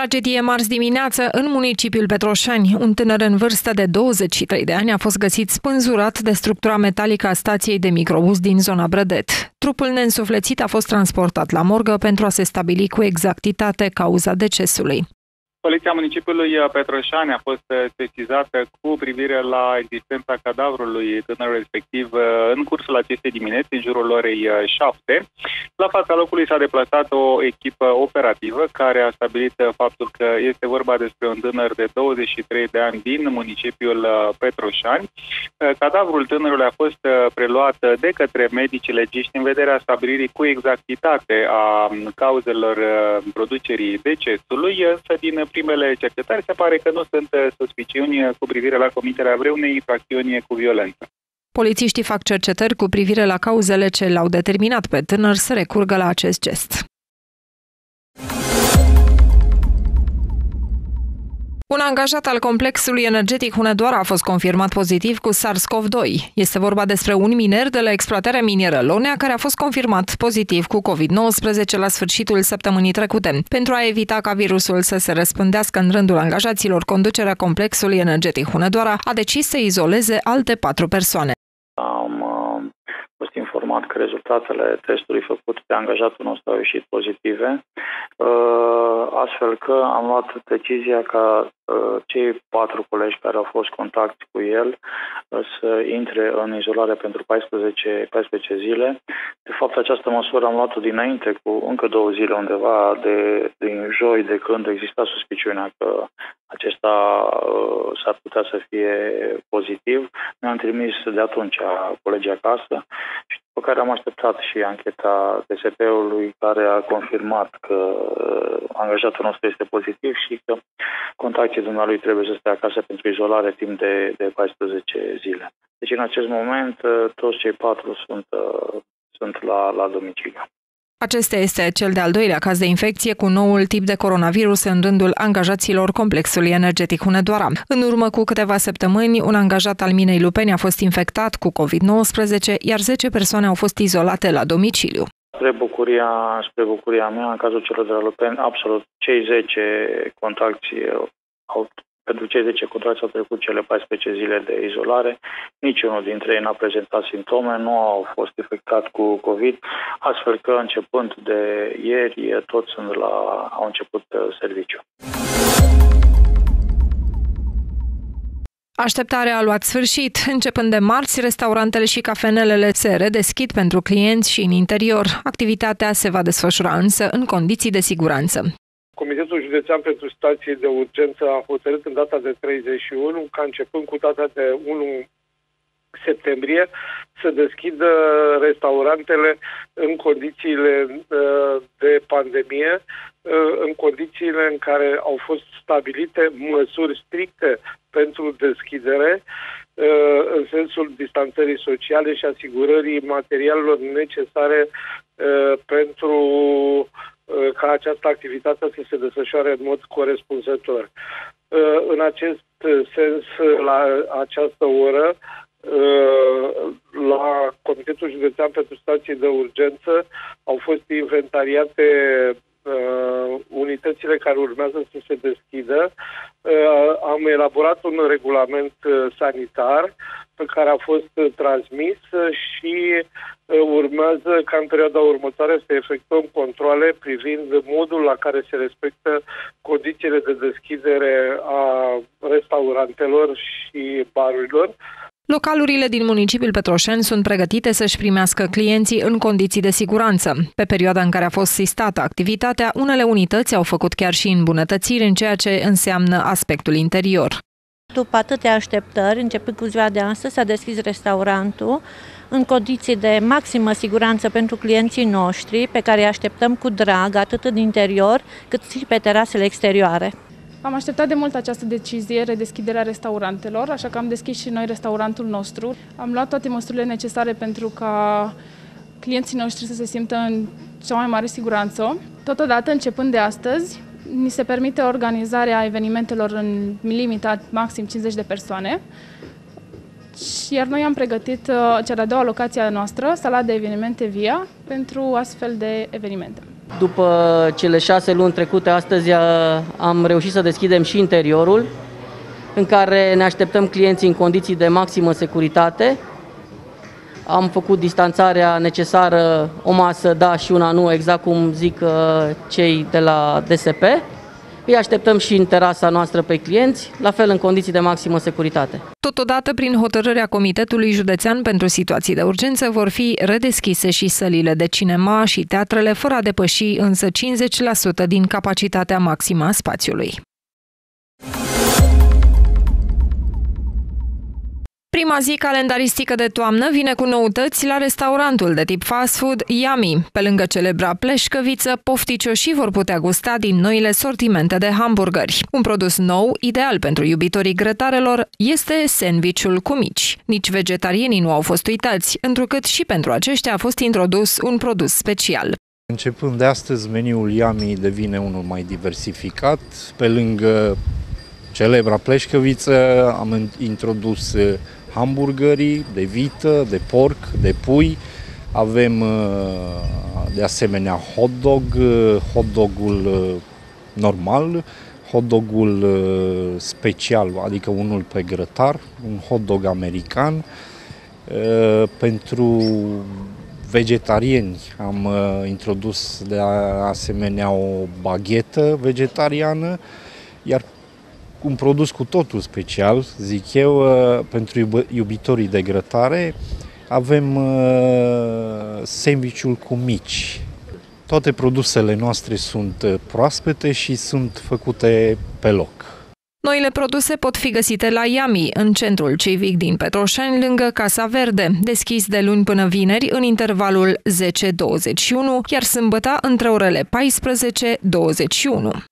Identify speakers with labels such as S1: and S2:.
S1: Tragedie marți dimineață în municipiul Petroșani. Un tânăr în vârstă de 23 de ani a fost găsit spânzurat de structura metalică a stației de microbuz din zona Brădet. Trupul neînsuflețit a fost transportat la morgă pentru a se stabili cu exactitate cauza decesului.
S2: Poliția municipiului Petroșani a fost sesizată cu privire la existența cadavrului tânărului respectiv în cursul acestei dimineți, în jurul orei 7. La fața locului s-a deplasat o echipă operativă care a stabilit faptul că este vorba despre un tânăr de 23 de ani din municipiul Petroșani. Cadavrul tânărului a fost preluat de către medicii legiști în vederea stabilirii cu exactitate a cauzelor producerii decesului, însă din primele cercetări se pare că nu sunt suspiciuni cu privire la comiterea vreunei infracțiuni cu violență.
S1: Polițiștii fac cercetări cu privire la cauzele ce l-au determinat pe tânăr să recurgă la acest gest. Un angajat al complexului energetic Hunedoara a fost confirmat pozitiv cu SARS-CoV-2. Este vorba despre un miner de la exploatarea minieră Lonea care a fost confirmat pozitiv cu COVID-19 la sfârșitul săptămânii trecute. Pentru a evita ca virusul să se răspândească în rândul angajaților, conducerea complexului energetic Hunedoara a decis să izoleze alte 4 persoane.
S3: Am fost informat că rezultatele testului făcut de angajatul nostru au ieșit pozitive, astfel că am luat decizia ca cei 4 colegi care au fost contacti cu el să intre în izolare pentru 14 zile. De fapt, această măsură am luat-o dinainte cu încă 2 zile undeva din joi, de când exista suspiciunea că acesta s-ar putea să fie pozitiv. Ne-am trimis de atunci colegii acasă și după care am așteptat și ancheta DSP-ului care a confirmat că angajatul nostru este pozitiv și că contactii dumnealui trebuie să stea acasă pentru izolare timp de 14 zile. Deci în acest moment toți cei 4 sunt la domiciliu.
S1: Acesta este cel de-al 2-lea caz de infecție cu noul tip de coronavirus în rândul angajaților complexului energetic Hunedoara. În urmă cu câteva săptămâni, un angajat al minei Lupeni a fost infectat cu COVID-19, iar 10 persoane au fost izolate la domiciliu.
S3: Spre bucuria mea, în cazul celor de la Lupeni, absolut cei 10 contacti pentru cei 10 contracți au trecut cele 14 zile de izolare. Niciunul dintre ei n-a prezentat simptome, nu au fost infectat cu COVID, astfel că începând de ieri toți au început serviciu.
S1: Așteptarea a luat sfârșit. Începând de marți, restaurantele și cafenelele se redeschid pentru clienți și în interior. Activitatea se va desfășura însă în condiții de siguranță.
S4: Comitetul Județean pentru Situații de Urgență a hotărât în data de 31 ca începând cu data de 1 septembrie să deschidă restaurantele în condițiile de pandemie, în condițiile în care au fost stabilite măsuri stricte pentru deschidere, în sensul distanțării sociale și asigurării materialelor necesare pentru ca această activitate să se desfășoare în mod corespunzător. În acest sens, la această oră, la Comitetul Județean pentru Situații de Urgență au fost inventariate unitățile care urmează să se deschidă. Am elaborat un regulament sanitar pe care a fost transmis și urmează ca în perioada următoare să efectuăm controale privind modul la care se respectă condițiile de deschidere a restaurantelor și barurilor.
S1: Localurile din municipiul Petroșani sunt pregătite să-și primească clienții în condiții de siguranță. Pe perioada în care a fost sistată activitatea, unele unități au făcut chiar și îmbunătățiri în ceea ce înseamnă aspectul interior.
S5: După atâtea așteptări, începând cu ziua de astăzi, s-a deschis restaurantul în condiții de maximă siguranță pentru clienții noștri, pe care îi așteptăm cu drag, atât în interior, cât și pe terasele exterioare.
S6: Am așteptat de mult această decizie, redeschiderea restaurantelor, așa că am deschis și noi restaurantul nostru. Am luat toate măsurile necesare pentru ca clienții noștri să se simtă în cea mai mare siguranță. Totodată, începând de astăzi, ni se permite organizarea evenimentelor în limitat maxim 50 de persoane. Iar noi am pregătit cea de-a doua locație a noastră, sala de evenimente VIA, pentru astfel de evenimente.
S7: După cele 6 luni trecute, astăzi am reușit să deschidem și interiorul, în care ne așteptăm clienții în condiții de maximă securitate. Am făcut distanțarea necesară, o masă da și una nu, exact cum zic cei de la DSP. Îi așteptăm și în terasa noastră pe clienți, la fel în condiții de maximă securitate.
S1: Totodată, prin hotărârea Comitetului Județean pentru Situații de Urgență, vor fi redeschise și sălile de cinema și teatrele, fără a depăși însă 50% din capacitatea maximă a spațiului. Prima zi calendaristică de toamnă vine cu noutăți la restaurantul de tip fast food Yummy. Pe lângă celebra pleșcăviță, pofticioșii vor putea gusta din noile sortimente de hamburgeri. Un produs nou, ideal pentru iubitorii grătarelor, este sandvișul cu mici. Nici vegetarienii nu au fost uitați, întrucât și pentru aceștia a fost introdus un produs special.
S8: Începând de astăzi, meniul Yummy devine unul mai diversificat. Pe lângă celebra pleșcăviță am introdus hamburgerii de vită, de porc, de pui. Avem de asemenea hot dog, hot dogul normal, hot dogul special, adică unul pe grătar, un hot dog american. Pentru vegetariani am introdus de asemenea o baghetă vegetariană, iar un produs cu totul special, zic eu, pentru iubitorii de grătare, avem sandvișul cu mici. Toate produsele noastre sunt proaspete și sunt făcute pe loc.
S1: Noile produse pot fi găsite la Yummy, în centrul civic din Petroșani, lângă Casa Verde, deschis de luni până vineri în intervalul 10-21, iar sâmbătă între orele 14-21.